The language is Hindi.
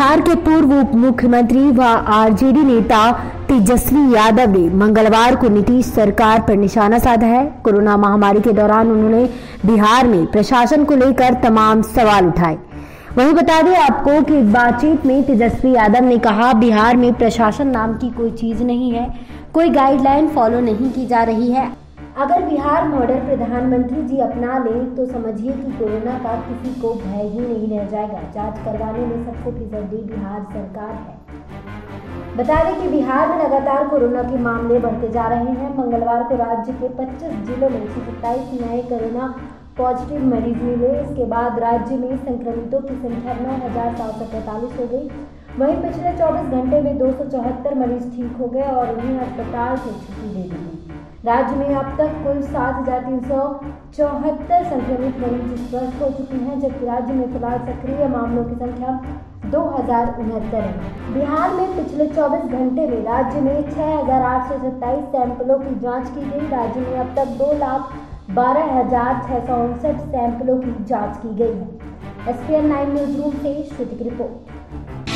बिहार के पूर्व उप मुख्यमंत्री व आरजेडी नेता तेजस्वी यादव ने मंगलवार को नीतीश सरकार पर निशाना साधा है। कोरोना महामारी के दौरान उन्होंने बिहार में प्रशासन को लेकर तमाम सवाल उठाए। वहीं बता दें आपको कि बातचीत में तेजस्वी यादव ने कहा, बिहार में प्रशासन नाम की कोई चीज नहीं है, कोई गाइडलाइन फॉलो नहीं की जा रही है। अगर बिहार मॉडल प्रधानमंत्री जी अपना लें तो समझिए कि कोरोना का किसी को भय ही नहीं रह जाएगा। जांच करवाने में सबको फिजदी बिहार सरकार है। बता दें कि बिहार में लगातार कोरोना के मामले बढ़ते जा रहे हैं। मंगलवार को राज्य के 25 जिलों में 27 नए कोरोना पॉजिटिव मरीज मिले। इसके बाद राज्य में संक्रमितों की संख्या 9,745 हो गई। वहीं पिछले 24 घंटे में 274 मरीज ठीक हो गए और उन्हें अस्पताल से छुट्टी दे दी गई। राज्य में अब तक कुल 7,374 संक्रमित मरीज स्वस्थ हो चुके हैं, जबकि राज्य में फिलहाल सक्रिय मामलों की संख्या 2,069 है। बिहार में पिछले 24 घंटे में राज्य में 6,827 सैंपलों की जांच की गई। राज्य में अब तक 2,12,659 सैंपलों की जांच की गई है। SPN 9 न्यूज रूम से श्रुति की रिपोर्ट।